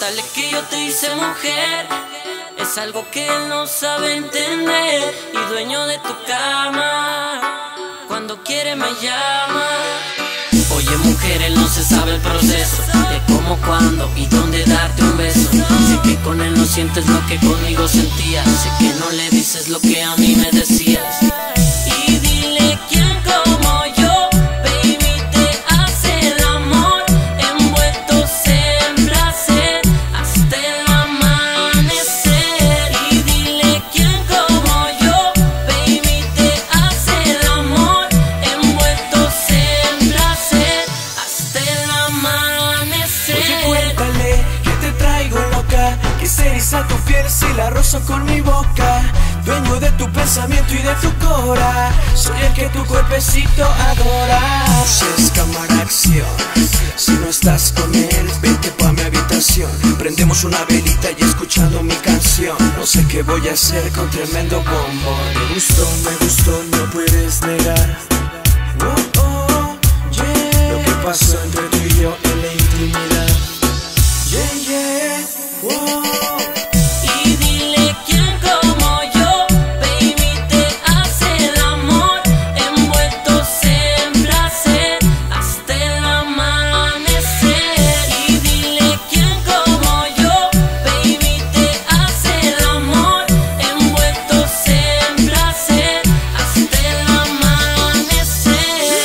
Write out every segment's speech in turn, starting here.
Cuéntale que yo te hice mujer, es algo que él no sabe entender. Y dueño de tu cama, cuando quiere me llama. Oye mujer, él no se sabe el proceso de cómo, cuándo y dónde darte un beso. Sé que con él no sientes lo que conmigo sentías, sé que no le dices lo que a mí me decías. Y dile quién como yo, baby, te hace el amor envueltos en placer hasta el amanecer. Y dile quién como yo, baby, te hace el amor envueltos en placer hasta el amanecer. Oye, cuéntale que te traigo loca, que se eriza tu piel si la rozo con mi boca. Dueño de tu pensamiento y de tu cora, soy el que tu cuerpecito adora. Luces, cámara, acción, si no estás con él, vente pa' mi habitación. Prendemos una velita y escuchando mi canción. No sé qué voy a hacer con tremendo bombón. Me gustó, no puedes negar. Oh, oh, yeah. Lo que pasó entre tú y yo en la intimidad. Yeah, yeah, oh. Y dile quién como yo, baby, te hace el amor envueltos en placer hasta el amanecer. Y dile quién como yo, baby, te hace el amor envueltos en placer hasta el amanecer.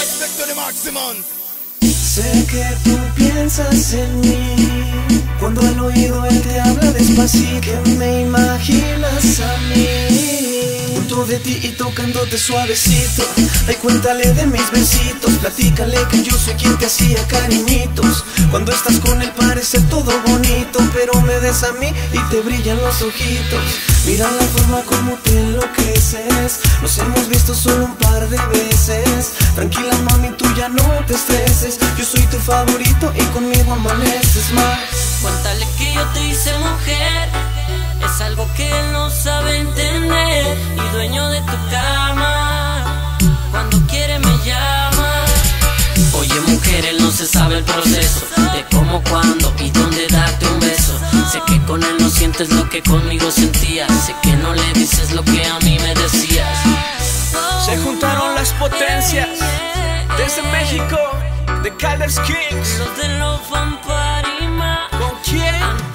Sé que tú piensas en mí cuando al oído él te habla despacito, que me imaginas a mí junto de ti y tocándote suavecito. Ay, cuéntale de mis besitos, platícale que yo soy quien te hacía cariñitos. Cuando estás con él parece todo bonito, pero me des a mí y te brillan los ojitos. Mira la forma como te enloqueces, nos hemos visto solo un par de veces. Tranquila mami, tú ya no te estreses, yo soy tu favorito y conmigo amaneces más. Cuéntale que yo te hice mujer, es algo que él no sabe entender. Y dueño de tu cama, cuando quiere me llama. Oye mujer, él no se sabe el proceso de cómo, cuándo y dónde darte un beso. Sé que con él no sientes lo que conmigo sentías, sé que no le dices lo que a mí me decías. Se juntaron las potencias desde México, The Calder's Kings. Los de los Vampirima. ¿Con quién?